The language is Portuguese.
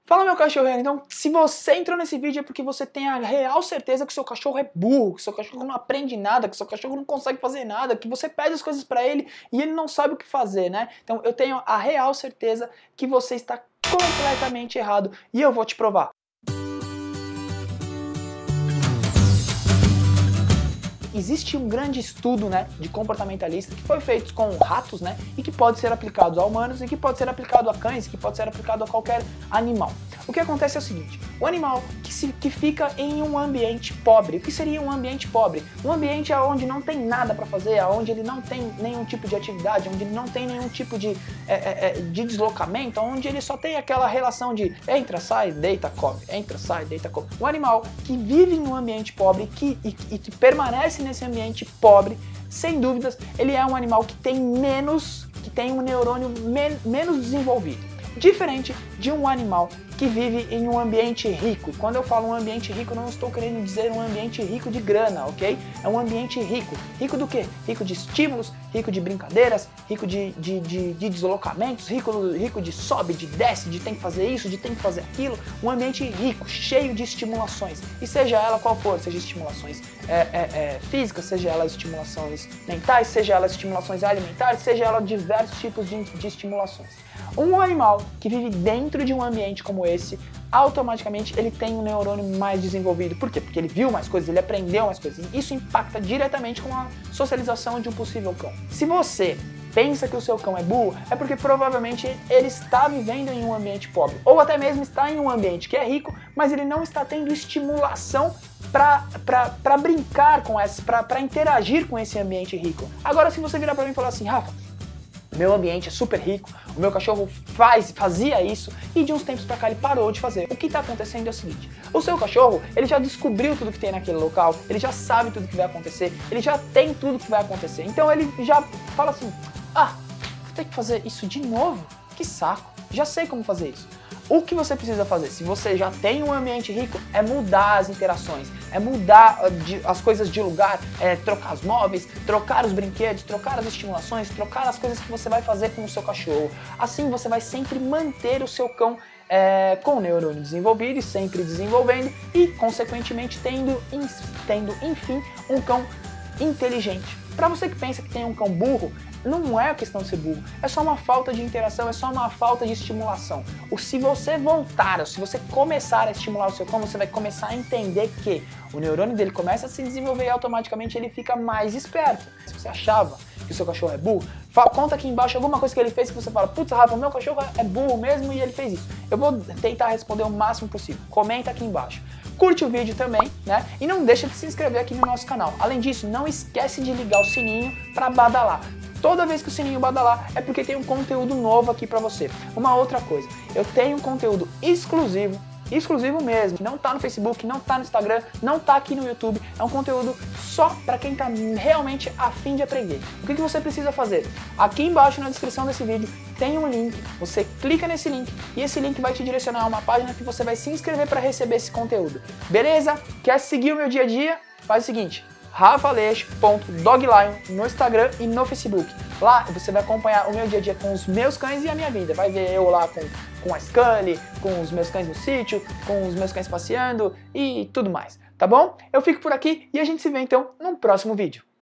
Fala, meu cachorreiro. Então, se você entrou nesse vídeo é porque você tem a real certeza que o seu cachorro é burro, que o seu cachorro não aprende nada, que o seu cachorro não consegue fazer nada, que você pede as coisas pra ele e ele não sabe o que fazer, né? Então, eu tenho a real certeza que você está completamente errado e eu vou te provar. Existe um grande estudo, né, de comportamentalista que foi feito com ratos, né, e que pode ser aplicado a humanos e que pode ser aplicado a cães, que pode ser aplicado a qualquer animal. O que acontece é o seguinte: o animal que fica em um ambiente pobre. O que seria um ambiente pobre? Um ambiente onde não tem nada para fazer, onde ele não tem nenhum tipo de atividade, onde ele não tem nenhum tipo de deslocamento, onde ele só tem aquela relação de entra, sai, deita, come, entra, sai, deita, come. Um animal que vive em um ambiente pobre e que permanece nesse ambiente pobre, sem dúvidas, ele é um animal que tem um neurônio menos desenvolvido. Diferente de um animal que vive em um ambiente rico. Quando eu falo um ambiente rico, não estou querendo dizer um ambiente rico de grana, ok? É um ambiente rico. Rico do quê? Rico de estímulos, rico de brincadeiras, rico de deslocamentos, rico de sobe, de desce, de tem que fazer isso, de tem que fazer aquilo. Um ambiente rico, cheio de estimulações. E seja ela qual for, seja estimulações físicas, seja ela estimulações mentais, seja ela estimulações alimentares, seja ela diversos tipos de estimulações. Um animal que vive dentro de um ambiente como esse, automaticamente ele tem um neurônio mais desenvolvido. Por quê? Porque ele viu mais coisas, ele aprendeu mais coisas. E isso impacta diretamente com a socialização de um possível cão. Se você pensa que o seu cão é burro, é porque provavelmente ele está vivendo em um ambiente pobre. Ou até mesmo está em um ambiente que é rico, mas ele não está tendo estimulação para brincar com para interagir com esse ambiente rico. Agora, se você virar para mim e falar assim: Rafa, meu ambiente é super rico, o meu cachorro fazia isso e de uns tempos pra cá ele parou de fazer. O que tá acontecendo é o seguinte: o seu cachorro, ele já descobriu tudo que tem naquele local, ele já sabe tudo que vai acontecer, ele já tem tudo que vai acontecer. Então ele já fala assim: ah, vou ter que fazer isso de novo? Que saco, já sei como fazer isso. O que você precisa fazer, se você já tem um ambiente rico, é mudar as interações, é mudar as coisas de lugar, trocar os móveis, trocar os brinquedos, trocar as estimulações, trocar as coisas que você vai fazer com o seu cachorro. Assim você vai sempre manter o seu cão com o neurônio desenvolvido e sempre desenvolvendo e, consequentemente, tendo enfim, um cão inteligente. Para você que pensa que tem um cão burro, não é a questão de ser burro, é só uma falta de interação, é só uma falta de estimulação. Se você voltar, se você começar a estimular o seu cão, você vai começar a entender que o neurônio dele começa a se desenvolver e automaticamente ele fica mais esperto. Se você achava que o seu cachorro é burro, conta aqui embaixo alguma coisa que ele fez que você fala: putz, Rafa, meu cachorro é burro mesmo e ele fez isso. Eu vou tentar responder o máximo possível. Comenta aqui embaixo. Curte o vídeo também, né? E não deixa de se inscrever aqui no nosso canal. Além disso, não esquece de ligar o sininho para badalar. Toda vez que o sininho badalar é porque tem um conteúdo novo aqui pra você. Uma outra coisa, eu tenho um conteúdo exclusivo mesmo, não tá no Facebook, não tá no Instagram, não tá aqui no YouTube, é um conteúdo só pra quem tá realmente a fim de aprender. O que você precisa fazer? Aqui embaixo na descrição desse vídeo tem um link, você clica nesse link e esse link vai te direcionar a uma página que você vai se inscrever para receber esse conteúdo. Beleza? Quer seguir o meu dia a dia? Faz o seguinte: rafaleixo.doglion no Instagram e no Facebook. Lá você vai acompanhar o meu dia a dia com os meus cães e a minha vida. Vai ver eu lá com a Scully, com os meus cães no sítio, com os meus cães passeando e tudo mais, tá bom? Eu fico por aqui e a gente se vê então num próximo vídeo.